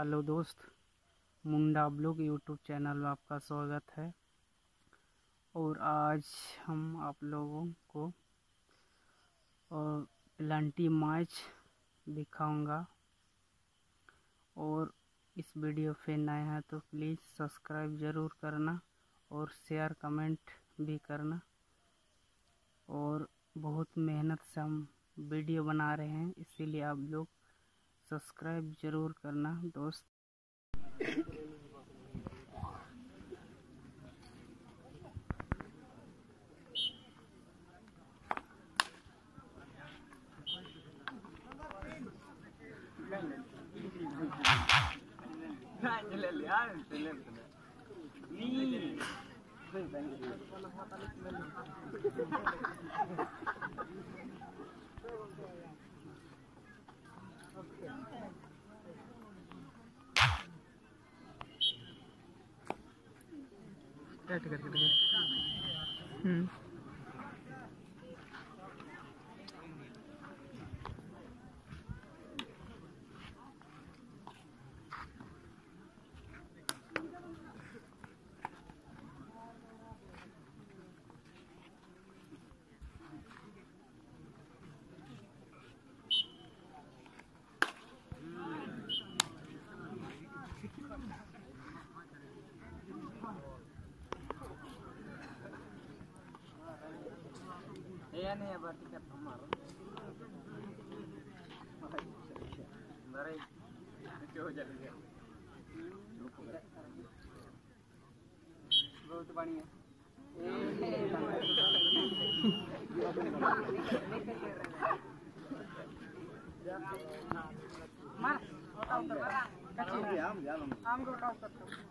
Hello दोस्त, मुंडा blog YouTube channel में आपका स्वागत है। और आज हम आप लोगों को प्लांटी मैच दिखाऊंगा। और इस वीडियो पे नए हैं तो प्लीज़ सब्सक्राइब ज़रूर करना और शेयर कमेंट भी करना। और बहुत मेहनत से हम वीडियो बना रहे हैं, इसीलिए आप लोग सब्सक्राइब ज़रूर करना दोस्त। नहीं berarti kan kemar. Mari coba jadi dia. बहुत पानी है। मार आम को उठाओ सकते हो।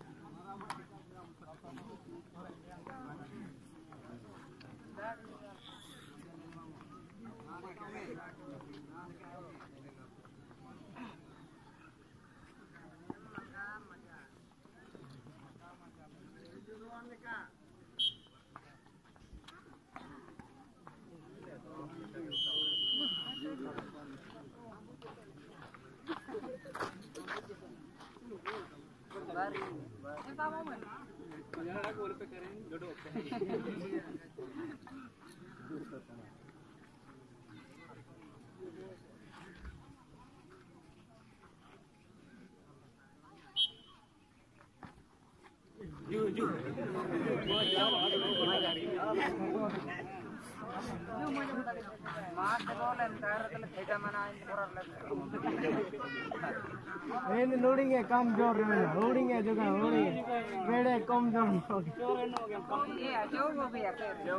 लोडिंग है कम जोर लोडिंग है जगह लोडिंग है बेड़े कम जोर ये जो वो भी है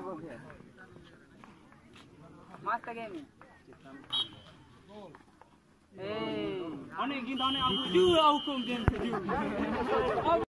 मस्त गेम ए अने गिंदाने आउ जू आउ कम गेम